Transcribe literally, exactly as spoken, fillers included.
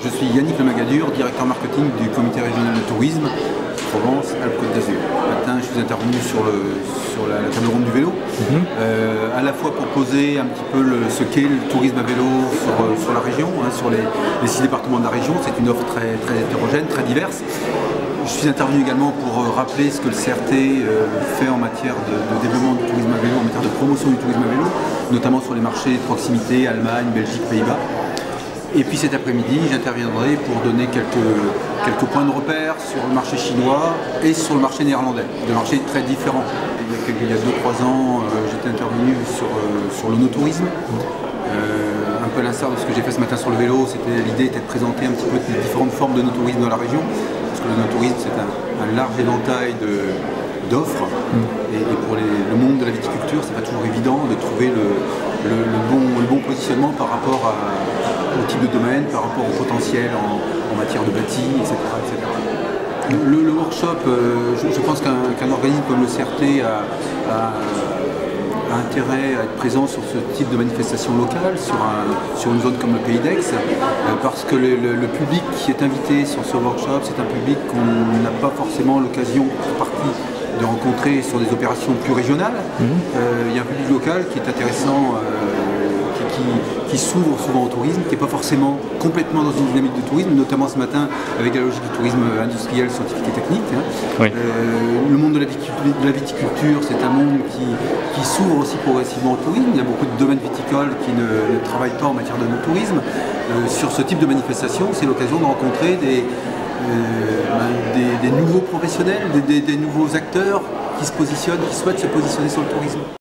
Je suis Yannick Lemagadur, directeur marketing du comité régional de tourisme Provence-Alpes-Côte d'Azur. Ce matin, je suis intervenu sur, le, sur la, la table ronde du vélo, mm-hmm. euh, à la fois pour poser un petit peu le, ce qu'est le tourisme à vélo sur, sur la région, hein, sur les, les six départements de la région. C'est une offre très, très hétérogène, très diverse. Je suis intervenu également pour rappeler ce que le C R T fait en matière de, de développement du tourisme à vélo, en matière de promotion du tourisme à vélo, notamment sur les marchés de proximité, Allemagne, Belgique, Pays-Bas. Et puis cet après-midi, j'interviendrai pour donner quelques, quelques points de repère sur le marché chinois et sur le marché néerlandais, deux marchés très différents. Il y a deux trois ans, euh, j'étais intervenu sur, euh, sur l'onotourisme. Euh, un peu à l'instar de ce que j'ai fait ce matin sur le vélo, l'idée était de présenter un petit peu les différentes formes de no-tourisme dans la région. Parce que le no-tourisme, c'est un, un large éventail d'offres. Mm. Et, et pour les, le monde de la viticulture, c'est pas toujours évident de trouver le, le, le, bon, le bon positionnement par rapport à, au type de domaine, par rapport au potentiel en, en matière de bâti, et cetera et cetera. Le, le workshop, euh, je, je pense qu'un qu'un organisme comme le C R T a, a, a intérêt à être présent sur ce type de manifestation locale, sur, un, sur une zone comme le Pays d'Aix, euh, parce que le, le, le public qui est invité sur ce workshop, c'est un public qu'on n'a pas forcément l'occasion, en partie, de rencontrer sur des opérations plus régionales. Mmh. Euh, il y a un public local qui est intéressant, euh, qui, qui, qui s'ouvre souvent au tourisme, qui n'est pas forcément complètement dans une dynamique de tourisme, notamment ce matin avec la logique du tourisme industriel, scientifique et technique. Hein. Oui. Euh, le monde de la viticulture, de la viticulture c'est un monde qui, qui s'ouvre aussi progressivement au tourisme. Il y a beaucoup de domaines viticoles qui ne, ne travaillent pas en matière de tourisme. Euh, sur ce type de manifestation, c'est l'occasion de rencontrer des Euh, des, des nouveaux professionnels, des, des, des nouveaux acteurs qui se positionnent, qui souhaitent se positionner sur le tourisme.